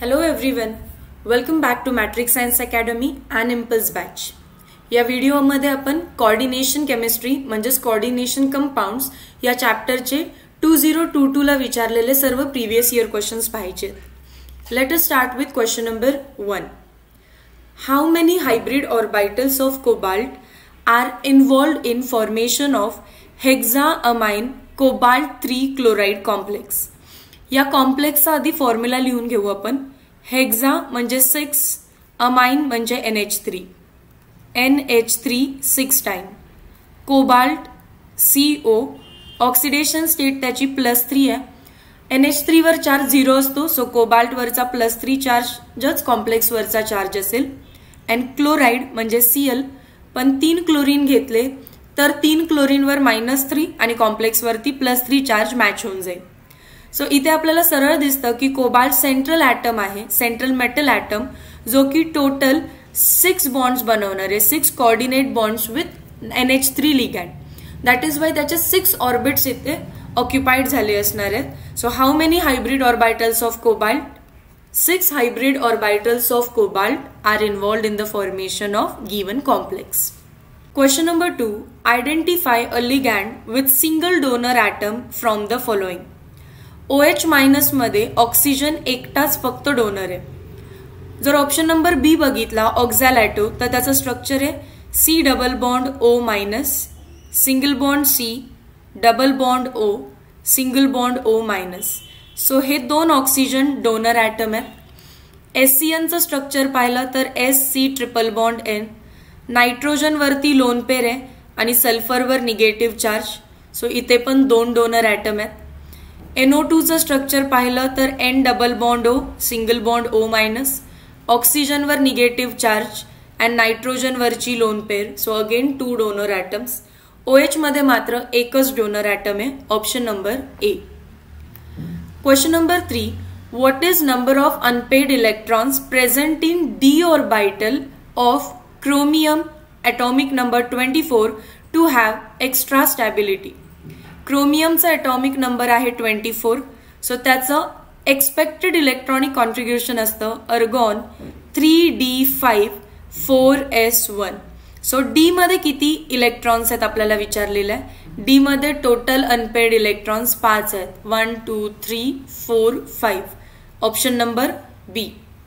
Hello everyone, welcome back to Matrix Science Academy and Impulse Batch. या व्हिडिओमध्ये आपण coordination chemistry म्हणजेच coordination compounds या चॅप्टरचे 2022 ला विचारलेले सर्व प्रीवियस इयर क्वेश्चन्स पाहायचे. Let us start with question number 1. How many hybrid orbitals of cobalt are involved in formation of hexaammine cobalt 3 chloride complex. या कॉम्प्लेक्सचा आधी फॉर्म्युला लिहून घेऊ आपण. हेक्सा म्हणजे 6, अमाइन म्हणजे NH3, NH3 6 time, cobalt CO, oxidation state त्याची +3 आहे. NH3 वर चार्ज 0 असतो, सो कोबाल्ट वरचा +3 चार्जच कॉम्प्लेक्स वरचा चार्ज असेल. अँड क्लोराइड म्हणजे Cl, पण 3 क्लोरीन घेतले तर 3 क्लोरीन वर -3 आणि कॉम्प्लेक्स वरती +3 चार्ज मॅच होऊन जाईल. सो इथे आपल्याला सरळ दिसतं की कोबाल्ट सेंट्रल ॲटम आहे, सेंट्रल मेटल ॲटम, जो की टोटल 6 बॉन्ड्स बनवणार आहे, 6 coordinate bonds with NH3 ligand. That is why त्याचे 6 ऑर्बिट्स इथे ऑक्युपाइड झाले असणार आहेत. So how many hybrid orbitals of cobalt? 6 hybrid orbitals of cobalt are involved in the formation of given complex. Question number 2. Identify a ligand with single donor atom from the following. OH minus मध्ये oxygen एकटाच फक्त donor आहे. जर option number बी बघितला ऑक्झॅलॅटो, तर त्याचं structure आहे C double bond O minus, single bond C, double bond O, single bond O minus. So हे 2 ऑक्सिजन डोनर ॲटम आहेत. SCNचं स्ट्रक्चर पाहिलं तर SC triple bond N, nitrogen वरती लोन पेर आहे आणि सल्फरवर निगेटिव्ह चार्ज, सो इथे पण 2 डोनर ॲटम आहेत. NO2चं स्ट्रक्चर पाहिलं तर N double bond O, single bond O minus, ऑक्सिजनवर निगेटिव्ह चार्ज अँड नायट्रोजनवरची lone pair, so again 2 donor atoms. OH मध्ये मात्र एकच डोनर ॲटम आहे, option number A. Question number 3. What is number of unpaired electrons present in D orbital of chromium atomic number 24 to have extra stability. क्रोमियमचा atomic number आहे 24, so त्याचं expected electronic contribution असतं अर्गॉन 3d5 4s1. So D मध्ये किती electrons आहेत आपल्याला विचारलेलं आहे. डी मध्ये टोटल अनपेड इलेक्ट्रॉन्स 5 आहेत, 1 2 3 4 5, option number B.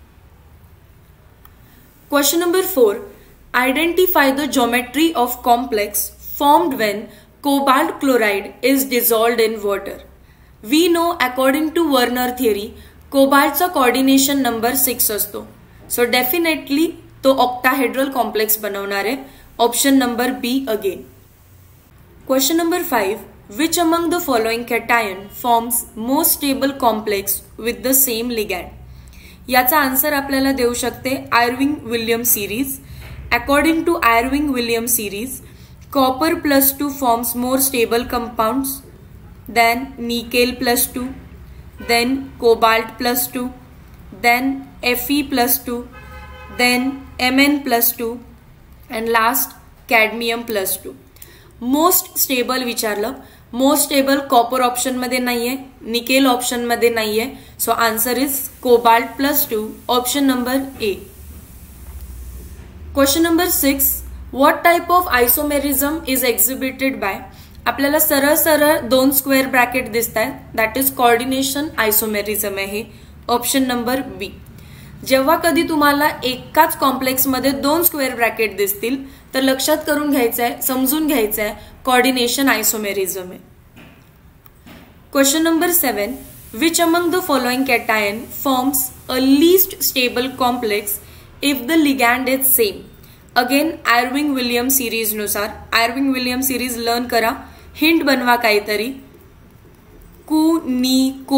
Question number 4. Identify the geometry of complex formed when cobalt chloride is dissolved in water. We know according to Werner theory, कोबाल्टचा coordination number 6 असतो, so definitely तो octahedral complex बनवणार आहे, option number B again. Question number 5. Which among the following cation forms most stable complex with the same ligand. याचा answer आपल्याला देऊ शकते Irving William series. According to Irving William series, copper +2 forms more stable compounds than nickel +2, then cobalt +2, then Fe +2, then Mn +2 and last cadmium +2. Most stable विचारलं. Most stable copper option मध्ये नाहीये, nickel option मध्ये नाहीये, so answer is cobalt +2, option number A. Question number 6. What type of isomerism is exhibited by? आपल्याला सरळ सरळ 2 square bracket दिसत आहेत, दॅट इज कोऑर्डिनेशन आयसोमेरिझम आहे, ऑप्शन नंबर बी. जेव्हा कधी तुम्हाला एकाच कॉम्प्लेक्स मध्ये 2 स्क्वेअर ब्रॅकेट दिसतील तर लक्षात करून घ्यायचंय, समजून घ्यायचंय कोऑर्डिनेशन आयसोमेरिझम आहे. Question number 7. Which among the following cation forms a least stable complex if the ligand is same. Again Irving William series नुसार, आयर्विंग विल्यम सिरीज लर्न करा, हिंट बनवा काहीतरी. कु नी को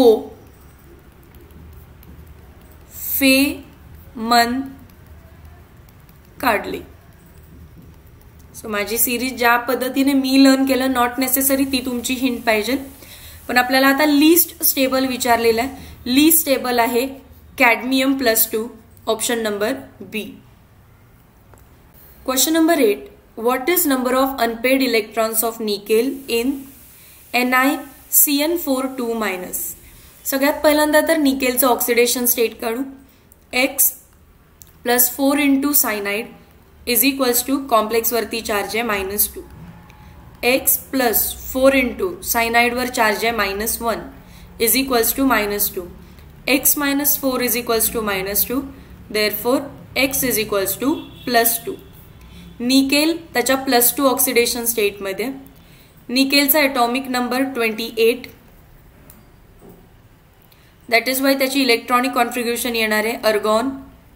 फे मन काढले. सो माझी सिरीज ज्या पद्धतीने मी लर्न केलं, नॉट नेसेसरी ती तुमची हिंट पाहिजे, पण आपल्याला आता लीस्ट स्टेबल विचारलेलं आहे. लीस्ट स्टेबल आहे cadmium +2, option number B. Question number 8. What is number of unpaired electrons of nickel in NiCN42-? सगळ्यात पहिल्यांदा तर निकेलचं ऑक्सिडेशन स्टेट काढू. x plus 4 into cyanide is equals to complex वरती चार्ज आहे -2. x प्लस 4 इंटू सायनाइड वर charge आहे -1 is equals to -2. x minus 4 is equals to -2. Therefore x is equals to +2. Nickel त्याच्या +2 ऑक्सिडेशन स्टेटमध्ये. निकेलचा atomic number 28. That is why त्याची electronic configuration येणार आहे अर्गॉन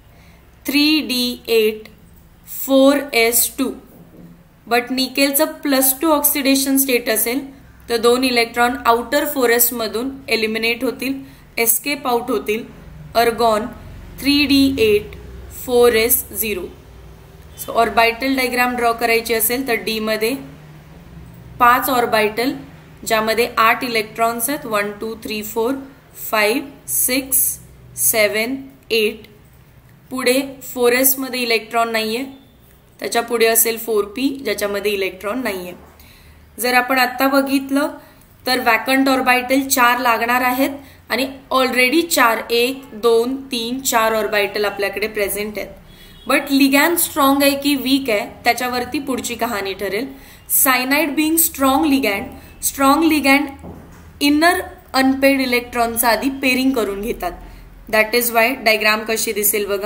3d8 4s2. बट निकेलचं +2 oxidation state असेल तर 2 इलेक्ट्रॉन आउटर 4s मधून एलिमिनेट होतील, एस्केप आउट होतील. Argon 3d8 4s0. So orbital diagram draw करायची असेल तर डी मध्ये 5 ऑर्बिटल ज्यामध्ये 8 इलेक्ट्रॉन्स आहेत. 1 2 3 4 5 6 7 8. पुढे 4s मध्ये इलेक्ट्रॉन नाहीये, त्याच्या पुढे असेल 4p ज्याच्यामध्ये इलेक्ट्रॉन नाहीये. जर आपण आता बघितलं तर वॅकंट ऑर्बिटल 4 लागणार आहेत आणि ऑलरेडी 4 1 2 3 4 ऑर्बिटल आपल्याकडे प्रेझेंट आहेत. बट लिगॅन स्ट्रॉंग आहे की वीक आहे त्याच्यावरती पुढची कहाणी ठरेल. Cyanide being strong ligand inner unpaired इलेक्ट्रॉनचा आधी पेरिंग करून घेतात. दॅट इज वाय डायग्राम कशी दिसेल बघा.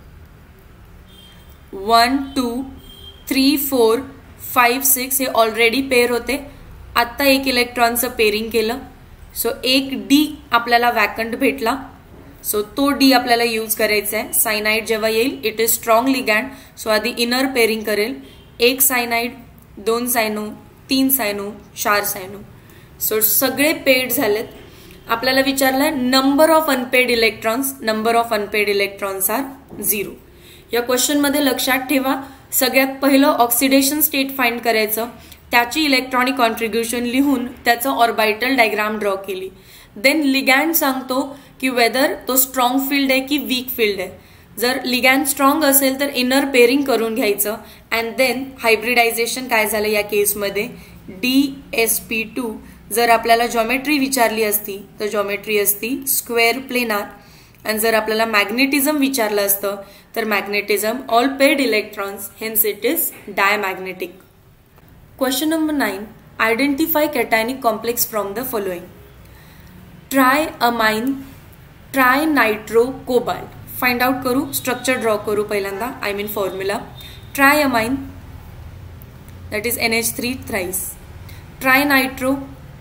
1 2 3 4 5 6 हे ऑलरेडी पेअर होते. आत्ता एक इलेक्ट्रॉनचं पेरिंग केलं. सो एक डी आपल्याला वॅकंट भेटला. सो तो डी आपल्याला यूज करायचा आहे. सायनाइड जेव्हा येईल it is strong ligand. So आधी इनर पेरिंग करेल. 1 cyanide 2 cyano 3 cyano 4 cyano. So सगळे पेड झालेत. आपल्याला विचारलंय number of unpaired electrons. Number of unpaired electrons are 0. या क्वेश्चन मध्ये लक्षात ठेवा सगळ्यात पहिलं ऑक्सिडेशन स्टेट फाइंड करायचं, त्याची इलेक्ट्रॉनिक कॉन्ट्रीब्युशन लिहून त्याचं ऑर्बिटल डायग्राम ड्रॉ केली. देन लिगॅन्ड सांगतो की वेदर तो स्ट्रॉंग फील्ड आहे की वीक फील्ड आहे. जर लिगॅन्ड स्ट्रॉंग असेल तर इनर पेरिंग करून घ्यायचं अँड देन हायब्रिडायझेशन काय झालं या केसमध्ये DsP2. जर आपल्याला जॉमेट्री विचारली असती तर जॉमेट्री असती स्क्वेअर प्लेनार. आणि जर आपल्याला मॅग्नेटिझम विचारलं असतं तर magnetism all paired electrons, hence it is diamagnetic. Question number 9. Identify cationic complex from the following. Triammine trinitro cobalt. Find out करू, स्ट्रक्चर ड्रॉ करू पहिल्यांदा. I mean formula. Triammine that is NH3 thrice. Trinitro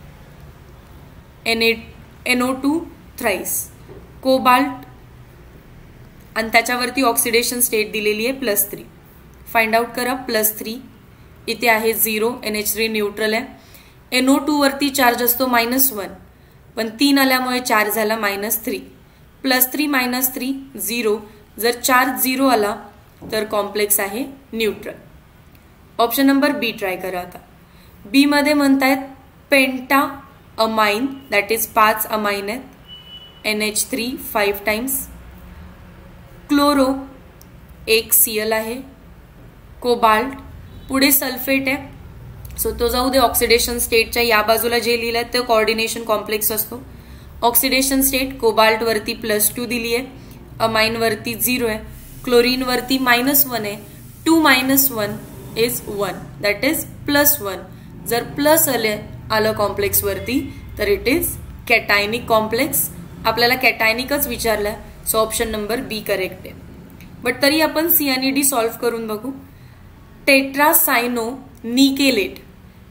NO2 thrice. Cobalt आणि त्याच्यावरती oxidation state दिलेली आहे +3. Find out करा. +3 इथे आहे 0. NH3 न्यूट्रल आहे. NO2 वरती चार्ज असतो -1 पण 3 आल्यामुळे चार्ज झाला -3. +3 -3 0. जर चार्ज 0 आला तर कॉम्प्लेक्स आहे neutral. Option number B try करा. आता बी मध्ये म्हणतायत पेंटा अमाइन दॅट इज 5 अमाइन आहेत. NH3 5 times. क्लोरो 1 Cl आहे. कोबाल्ट पुढे सल्फेट आहे. सो तो जाऊ दे. ऑक्सिडेशन स्टेटच्या या बाजूला जे लिहिलंय ते कोऑर्डिनेशन कॉम्प्लेक्स असतो. ऑक्सिडेशन स्टेट कोबाल्ट वरती +2 दिली आहे. अमाइन वरती 0 आहे. क्लोरीन वरती -1 आहे. 2 - 1 इज 1 दॅट इज +1. जर प्लस आलं कॉम्प्लेक्स वरती तर इट इज कॅटायनिक कॉम्प्लेक्स. आपल्याला कॅटायनिकच विचारलं. So option number B correct आहे. बट तरी आपण सी आणि डी सॉल्व्ह करून बघू. Tetracyano nickelate.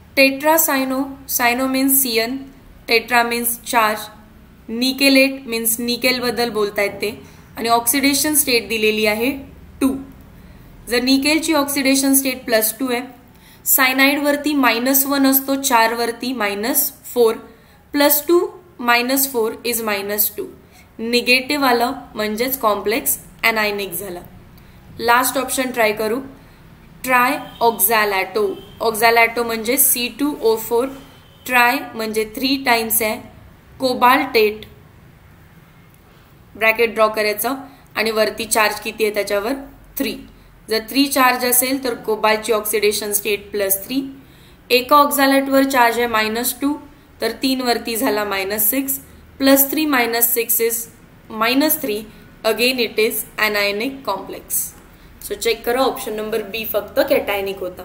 Cyano means CN. Tetra means charge. Nickelate means nickel बद्दल बोलतायत ते. आणि ऑक्सिडेशन स्टेट दिलेली आहे 2. जर निकेलची ऑक्सिडेशन स्टेट +2 आहे. सायनाइड वरती -1 असतो. 4 वरती -4. +2 -4 इज -2. निगेटिव्ह आलं म्हणजेच कॉम्प्लेक्स अनायनिक झाला. लास्ट ऑप्शन ट्राय करू. Tri oxalato. ऑक्झॅलॅटो म्हणजे C2O4. ट्राय म्हणजे 3 टाइम्स आहे. कोबाल्टेट ब्रॅकेट ड्रॉ करायचं आणि वरती चार्ज किती आहे त्याच्यावर 3. जर 3 चार्ज असेल तर कोबाल्टची ऑक्सिडेशन स्टेट +3. एका ऑक्झॅलॅटवर चार्ज आहे -2 तर 3 वरती झाला -6. +3 - 6 is -3 again it is anionic complex. So check करा ऑप्शन नंबर बी फक्त कॅटायनिक होता.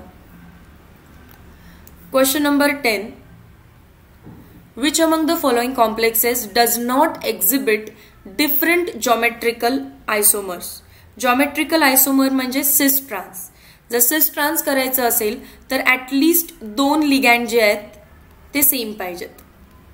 Question number 10. Which among the following complexes does not exhibit different geometrical isomers? Geometrical isomer म्हणजे सिस ट्रान्स. जर सिस ट्रान्स करायचं असेल तर ॲटलिस्ट 2 लिगॅन्ड जे आहेत ते सेम पाहिजेत.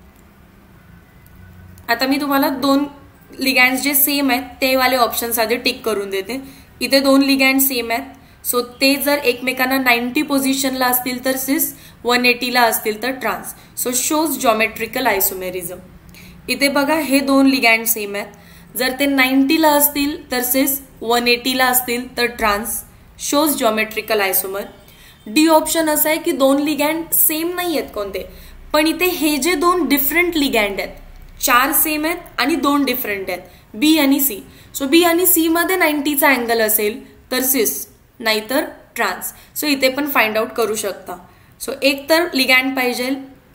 आता मी तुम्हाला 2 लिगॅन्ड्स जे सेम आहेत ते वाले ऑप्शन्स आधी टिक करून देते. इथे 2 लिगॅन्ड सेम आहेत, सो ते जर एकमेकांना 90 पोझिशनला असतील तर सिस, 180 ला असतील तर trans. So shows geometrical isomerism. इथे बघा हे 2 लिगॅन्ड सेम आहेत, जर ते 90 ला असतील तर सिस, 180 ला असतील तर trans. Shows geometrical isomer. D option असं आहे की 2 लिगॅन्ड सेम नाही आहेत कोणते, पण इथे हे जे 2 डिफरंट लिगॅन्ड आहेत, 4 सेम आहेत आणि 2 डिफरंट आहेत, बी आणि सी. सो बी आणि सी मध्ये 90चा अँगल असेल तर सिस, नाहीतर ट्रान्स. सो इथे पण फाइंड आउट करू शकता. सो एक तर लिगॅन्ड पाहिजे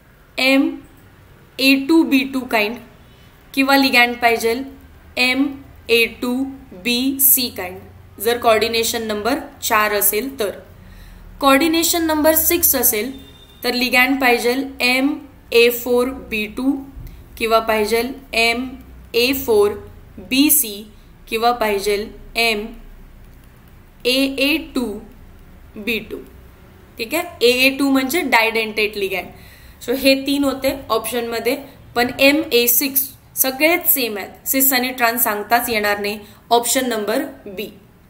MA2B2 काइंड किंवा लिगॅन्ड पाहिजे MA2BC काइंड जर कोऑर्डिनेशन नंबर 4 असेल तर. कोऑर्डिनेशन नंबर 6 असेल तर लिगॅन्ड पाहिजे MA4B2 किंवा पाहिजे MA4BC किंवा पाहिजे AA2B2. ठीक आहे, AA2 म्हणजे डायडेंटेट लिगॅन्ड. सो हे 3 होते ऑप्शन मध्ये, पण MA6 सगळेच सेम आहेत. सिस आणि ट्रान्स सांगताच येणार नाही. Option number B.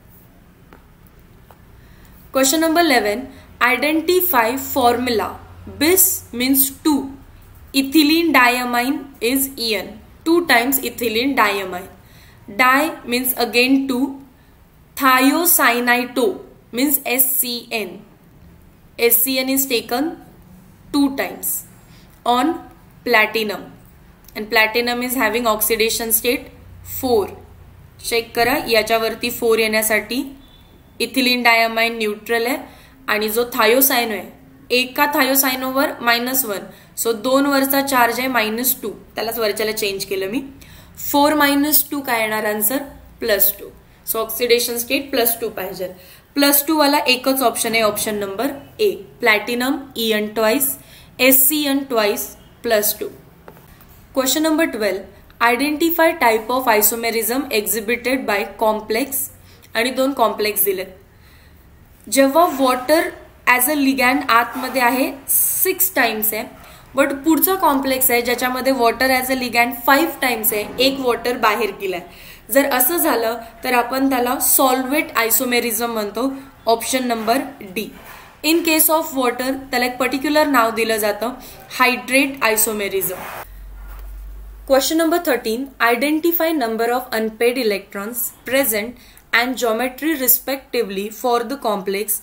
Question number 11. Identify formula BIS means 2. Ethylene diamine is EN. 2 times ethylene diamine. Di means again 2. Thiocyanato means SCN. SCN is taken 2 times on platinum and platinum is having oxidation state 4. Check करा, याच्यावरती 4 येण्यासाठी ethylene diamine neutral आहे आणि जो थायोसायनो आहे एका थायोसायनोवर -1, so 2 वरचा charge आहे -2, त्यालाच वरच्याला चेंज केलं मी. 4 - 2 काय येणार आन्सर +2. सो ऑक्सिडेशन स्टेट +2 पाहिजे. +2 वाला एकच ऑप्शन आहे, option number A. Platinum EN twice, SCN twice +2. Question number 12. Identify type of isomerism exhibited by complex आणि 2 कॉम्प्लेक्स दिलेत. जेव्हा वॉटर ॲज अ लिगॅन्ड आतमध्ये आहे 6 टाइम्स आहे, बट पुढचा कॉम्प्लेक्स आहे ज्याच्यामध्ये water as a ligand 5 times आहे, एक वॉटर बाहेर गेलाय. जर असं झालं तर आपण त्याला सॉल्वेट आयसोमेरिझम म्हणतो. Option number D. In case of water त्याला एक पर्टिक्युलर नाव दिलं जातं, hydrate isomerism. Question number 13. Identify number of unpaired electrons present and geometry respectively for the complex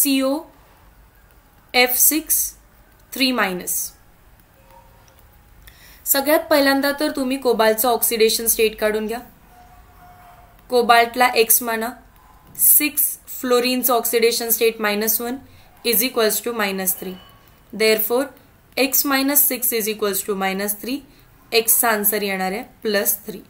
COF6 3-. सगळ्यात पहिल्यांदा तर तुम्ही कोबाल्टचं ऑक्सिडेशन स्टेट काढून घ्या. कोबाल्टला X माना, 6 फ्लोरीनचं oxidation state -1 is equals to -3. Therefore X - 6 is equals to -3. Xचा आन्सर येणार आहे +3.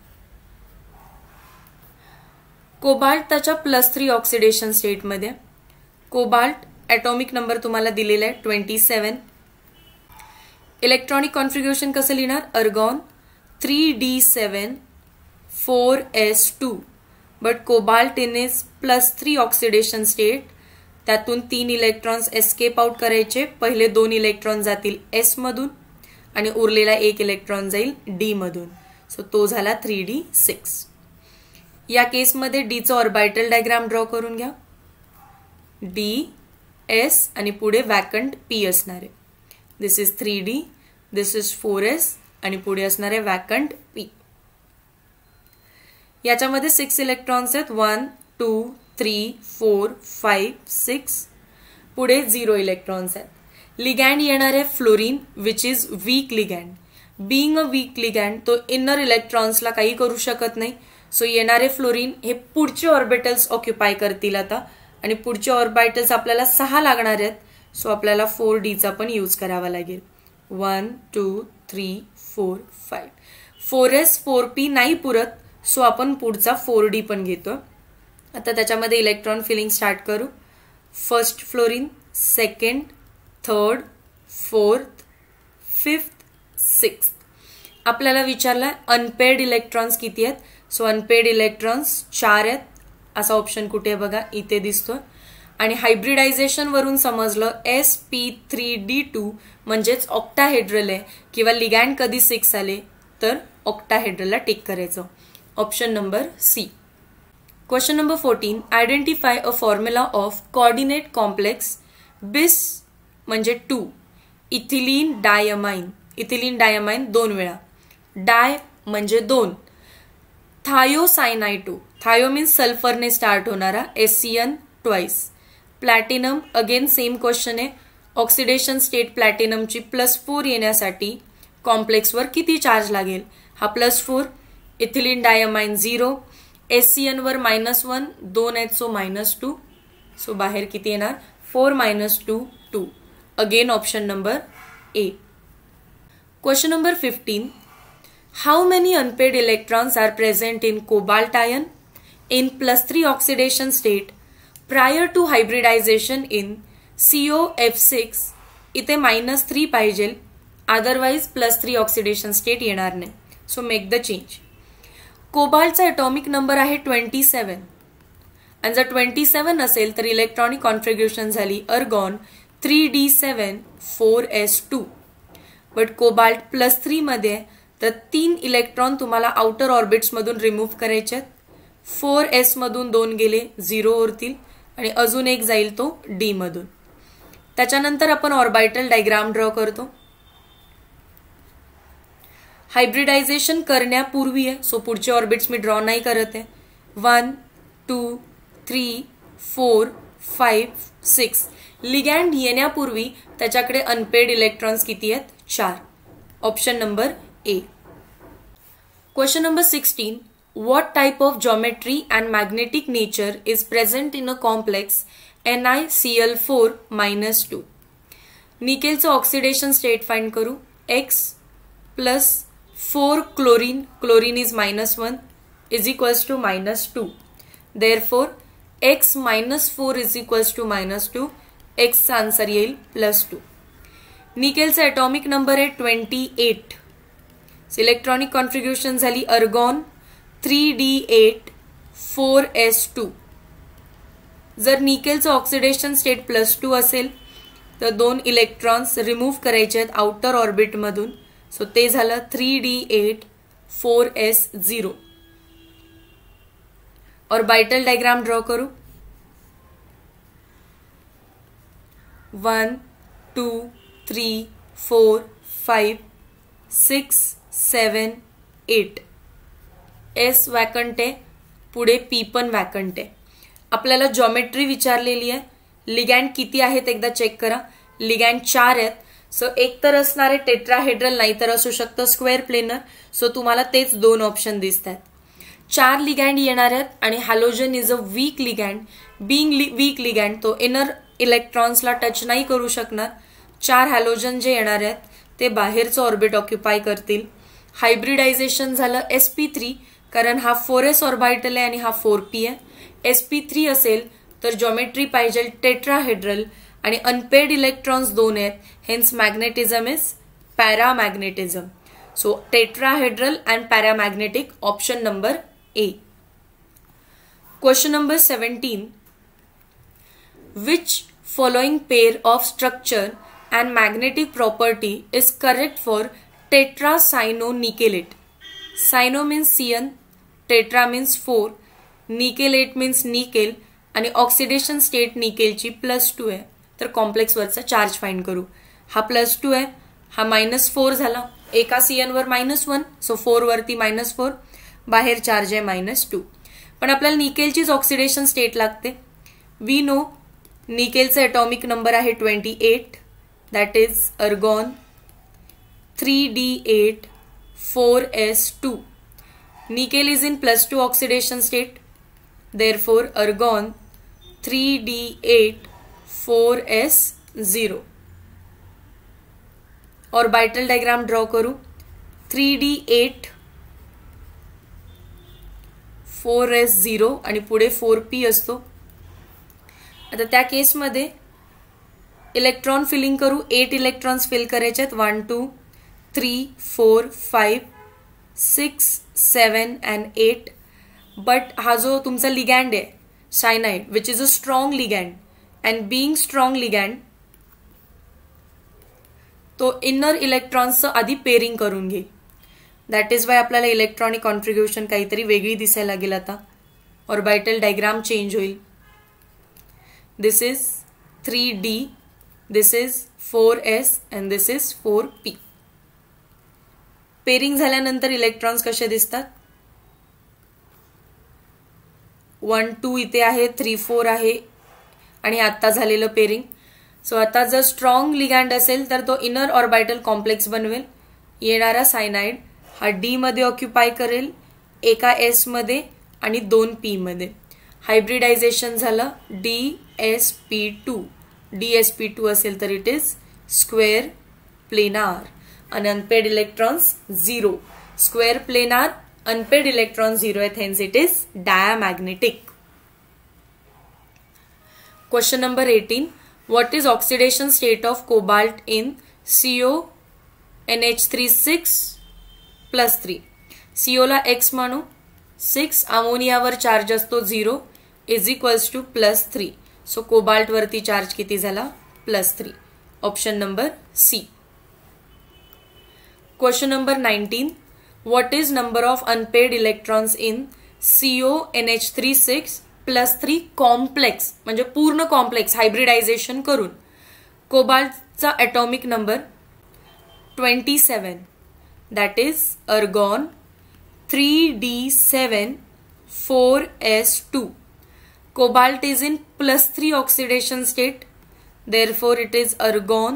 कोबाल्ट त्याच्या +3 ऑक्सिडेशन स्टेटमध्ये. कोबाल्ट ॲटॉमिक नंबर तुम्हाला दिलेला आहे 27. इलेक्ट्रॉनिक कॉन्फिग्युरेशन कसं लिहिणार, argon 3d7 4s2. But cobalt in is +3 oxidation state, त्यातून 3 इलेक्ट्रॉन्स एस्केप आउट करायचे. पहिले 2 इलेक्ट्रॉन जातील S मधून आणि उरलेला 1 इलेक्ट्रॉन जाईल D मधून. सो तो झाला 3d6. या केसमध्ये डीचं ऑर्बिटल डायग्राम ड्रॉ करून घ्या. DS आणि पुढे वॅकंट P असणार आहे. दिस is 3D, this is 4S आणि पुढे असणार आहे वॅकंट P. याच्यामध्ये 6 इलेक्ट्रॉन्स आहेत, 1 2 3 4 5 6. पुढे 0 इलेक्ट्रॉन्स आहेत. लिगॅन्ड येणार आहे fluorine which is weak ligand. Being a weak ligand तो इनर इलेक्ट्रॉन्सला काही करू शकत नाही. सो येणारे फ्लोरीन हे पुढचे ऑर्बिटल्स ऑक्युपाय करतील आता, आणि पुढचे ऑर्बिटल्स आपल्याला 6 लागणार आहेत. सो आपल्याला 4Dचा पण यूज करावा लागेल. 1 2 3 4 5. 4S 4P नाही पुरत, सो आपण पुढचा 4D पण घेतो. आता त्याच्यामध्ये इलेक्ट्रॉन फिलिंग स्टार्ट करू. First fluorine, second, third, fourth, fifth, sixth. आपल्याला विचारलं अनपेड इलेक्ट्रॉन्स किती आहेत. सो अनपेड इलेक्ट्रॉन्स 4 आहेत. असा ऑप्शन कुठे आहे बघा, इथे दिसतो. आणि हायब्रिडायझेशन वरून समजलं sp3d2 म्हणजेच ऑक्टाहेड्रल आहे किंवा लिगॅंड कधी 6 आले तर ऑक्टाहेड्रलला टिक करायचं. Option number C. Question number 14. Identify a formula of coordinate complex bis म्हणजे 2 इथिलीन डायमाइन. इथिलीन डायमाइन 2 वेळा, डाय म्हणजे 2, थायोसायनाइटो, थायो मीन्स सल्फरने स्टार्ट होणारा, SCN twice. Platinum again same question आहे. ऑक्सिडेशन स्टेट प्लॅटिनमची +4 येण्यासाठी कॉम्प्लेक्सवर किती चार्ज लागेल. हा +4. इथिलीन डायमाइन 0, SCN वर -1, 2 आहेत सो -2. सो बाहेर किती येणार 4 - 2 2. Again option number A. Question number 15. How many unpaired electrons are present in cobalt ion in +3 oxidation state prior to hybridisation in COF6. इथे -3 पाहिजे, अदरवाइज +3 ऑक्सिडेशन स्टेट येणार नाही. So make the change. कोबाल्टचा atomic number आहे 27 आणि जर 27 असेल तर इलेक्ट्रॉनिक कॉन्फिग्युरेशन झाली अर्गॉन 3d7 4s2. बट कोबाल्ट +3 मध्ये तर 3 इलेक्ट्रॉन तुम्हाला आउटर ऑर्बिट्स मधून रिमूव्ह करायचे आहेत. 4s मधून 2 गेले 0 उरतील आणि अजून एक जाईल तो d मधून. त्याच्यानंतर आपण ऑर्बिटल डायग्राम ड्रॉ करतो. हायब्रिडायझेशन करण्यापूर्वी आहे सो पुढचे ऑर्बिट्स मी ड्रॉ नाही करत आहे. 1 2 3 4 5 6. लिगॅंड येण्यापूर्वी त्याच्याकडे अनपेड इलेक्ट्रॉन्स किती आहेत 4. Option number A. Question number 16. What type of geometry and magnetic nature is present in a complex NiCl4-2? निकेलचं ऑक्सिडेशन स्टेट फाइंड करू. X plus 4 chlorine, chlorine is -1 is equals to -2. Therefore, X -4 is equals to -2. X चा answer येईल +2. निकेलचा atomic number आहे 28. Electronic कॉन्फिग्युरेशन झाली अर्गॉन 3d8 4s2. जर निकेलचं oxidation state +2 असेल तर 2 electrons remove करायचे आहेत आउटर ऑर्बिट मधून. सो ते झालं 3d8 4s0. Orbital diagram draw करू. 1 2 3 4 5 6 7 8. S वॅकंट आहे, पुढे P पण वॅकंट आहे. आपल्याला जॉमेट्री विचारलेली आहे. लिगॅंड किती आहेत एकदा चेक करा. लिगॅंड 4 आहेत. सो एक तर असणार आहे टेट्राहेड्रल, नाही तर असू शकतं स्क्वेअर प्लेनर. सो तुम्हाला तेच 2 ऑप्शन दिसत आहेत. 4 लिगॅंड येणार आहेत आणि halogen is a weak ligand. Being weak ligand तो इनर इलेक्ट्रॉन्सला टच नाही करू शकणार. 4 हॅलोजन जे येणार आहेत ते बाहेरचं ऑर्बिट ऑक्युपाय करतील. हायब्रिडायझेशन झालं sp3 कारण हा 4s ऑर्बिटल आहे आणि हा 4p आहे. sp3 असेल तर जॉमेट्री पाहिजे टेट्राहेड्रल आणि अनपेड इलेक्ट्रॉन्स 2 आहेत. Hence magnetism is paramagnetism. So tetrahedral and paramagnetic. Option number A. Question number 17. Which following pair of structure and magnetic property is correct for tetracyanonickelate? Cyano means CN, tetra means 4, nickelate means nickel आणि oxidation state निकेलची +2 आहे. तर complex वरचा charge find करू. हा +2 आहे, हा -4 झाला. एका CN वर -1 सो 4 वरती -4, बाहेर चार्ज आहे -2. पण आपल्याला निकेलचीच ऑक्सिडेशन स्टेट लागते. वी नो निकेलचा एटॉमिक नंबर आहे 28. That is argon 3d8 4s2. Nickel is in +2 oxidation state. Therefore, argon 3d8 4s0. Orbital diagram draw करू. 3d8 4s0 आणि पुढे 4p असतो. आता त्या केसमध्ये इलेक्ट्रॉन फिलिंग करू. 8 इलेक्ट्रॉन्स फिल करायचे आहेत. 1 2 3 4 5 6 7 and 8. बट हा जो तुमचा लिगँड आहे cyanide, which is a strong ligand, and being strong ligand तो इनर इलेक्ट्रॉन्सचं आधी पेरिंग करून घेईल. दॅट इज वाय आपल्याला इलेक्ट्रॉनिक कॉन्ट्रीब्युशन काहीतरी वेगळी दिसायला लागेल. आता ऑर्बिटल डायग्राम चेंज होईल. This is 3d, this is 4s and this is 4p. Pairing झाल्यानंतर इलेक्ट्रॉन्स कसे दिसतात? 1 2 इथे आहे, 3 4 आहे आणि आता झालेलं पेरिंग. सो आता जर स्ट्रॉंग लिगँड असेल तर तो इनर ऑर्बिटल कॉम्प्लेक्स बनवेल. येणारा सायनाइड हा डी मध्ये ऑक्युपाय करेल, एका एस मध्ये आणि 2 पी मध्ये. हायब्रिडायझेशन झालं DsP2. DsP2 असेल तर इट इज स्क्वेअर प्लेनार आणि unpaired electrons 0. Square planar, unpaired electron 0 आहेत, hence it is diamagnetic. Question number 18. What is oxidation state of cobalt in CONH36 plus 3? CO ला X मानू, 6 अमोनियावर charge असतो 0 is equals to +3. So cobalt वरती charge किती झाला? +3. Option number C. Question number 19. What is number of unpaired electrons in CONH36 +3 complex, म्हणजे पूर्ण complex hybridisation करून. कोबाल्टचा atomic number 27. That is argon 3d7 4s2. Cobalt is in +3 oxidation state, therefore it is argon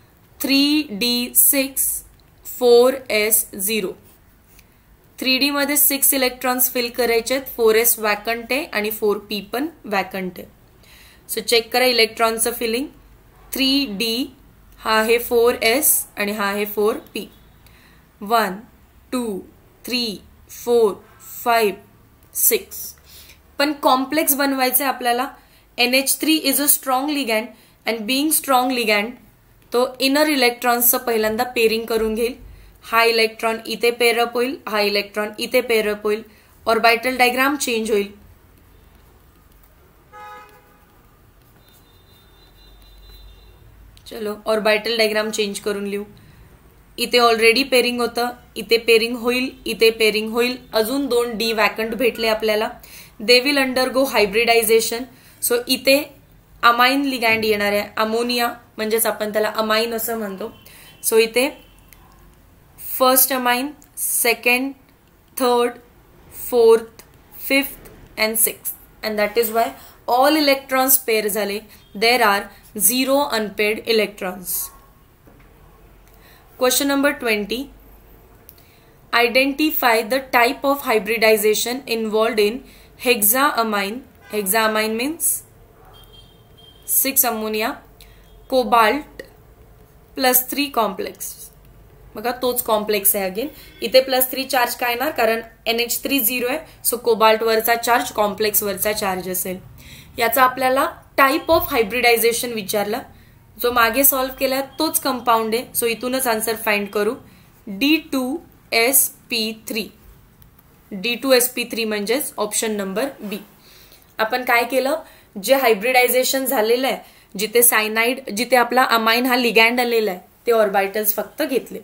3d6 4s0. 3d मध्ये 6 electrons fill करायचे आहेत. 4s vacant आहे आणि 4p पण वॅकंट आहे. सो चेक करा इलेक्ट्रॉनचं फिलिंग. 3d हा आहे 4s आणि हा आहे 4p. 1 2 3 4 5 6. पण कॉम्प्लेक्स बनवायचे आपल्याला. NH3 is a strong ligand and being strong ligand तो इनर इलेक्ट्रॉन्सचं पहिल्यांदा पेरिंग करून घेईल. हा इलेक्ट्रॉन इथे पेरअप होईल, हा इलेक्ट्रॉन इथे पेरअप होईल. ऑर्बिटल डायग्राम चेंज होईल. चलो ऑर्बिटल डायग्राम चेंज करून लिहू. इथे ऑलरेडी पेरिंग होतं, इथे पेरिंग होईल, इथे पेरिंग होईल. अजून 2 डी वॅकंट भेटले आपल्याला. They will undergo hybridisation. So इथे अमाइन लिगँड येणार आहे, अमोनिया, म्हणजेच आपण त्याला अमाइन असं म्हणतो. सो इथे first amine, second, third, fourth, fifth and sixth, and that is why all electrons pair झाले. There are 0 unpaired electrons. Question number 20. Identify the type of hybridization involved in hexaamine. Hexaamine means 6 ammonia cobalt +3 complex. बघा तोच complex आहे again. इथे +3 charge काय येणार, कारण NH3 0 आहे. So cobalt वरचा चार्ज कॉम्प्लेक्स वरचा चार्ज असेल. याचा आपल्याला टाइप ऑफ हायब्रिडायझेशन विचारला. जो मागे सॉल्व्ह केला तोच कंपाऊंड आहे. सो इथूनच आन्सर फाइंड करू. D2sp3. D2sp3 म्हणजेच ऑप्शन नंबर बी. आपण काय केलं, जे हायब्रिडायझेशन झालेलं आहे, जिथे सायनाइड, जिथे आपला अमाइन हा लिगँड आलेला आहे, ते ऑर्बिटल्स फक्त घेतले.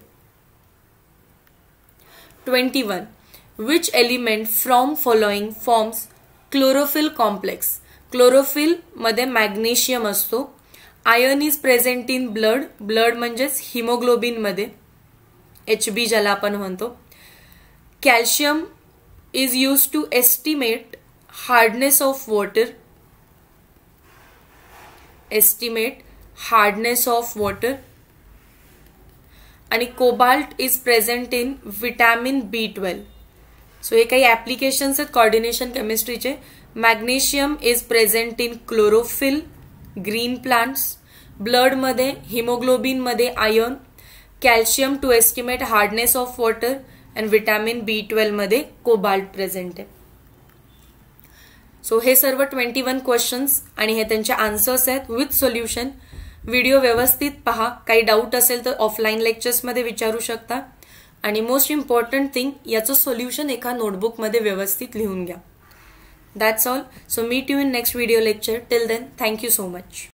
21. Which element from following forms chlorophyll complex? Chlorophyll मध्ये मॅग्नेशियम असतो. Iron is present in blood. Blood म्हणजेच हिमोग्लोबिन मध्ये, HB ज्याला आपण म्हणतो. Calcium is use to estimate hardness of water. Estimate hardness of water. आणि cobalt is present in vitamin B12. So हे काही ऍप्लिकेशन्स आहेत कोऑर्डिनेशन केमिस्ट्रीचे. Magnesium is present in chlorophyll, green plants. Blood मध्ये, हिमोग्लोबिन मध्ये iron. Calcium to estimate hardness of water. And vitamin B12 मध्ये cobalt present आहे. So हे सर्व 21 क्वेश्चन्स आणि हे त्यांचे आन्सर्स आहेत विथ सोल्युशन. व्हिडिओ व्यवस्थित पहा. काही डाऊट असेल तर ऑफलाईन लेक्चर्समध्ये विचारू शकता. आणि मोस्ट इम्पॉर्टंट थिंग, याचं सोल्युशन एका नोटबुकमध्ये व्यवस्थित लिहून घ्या. That's all. So meet you in next video lecture. Till then, thank you so much.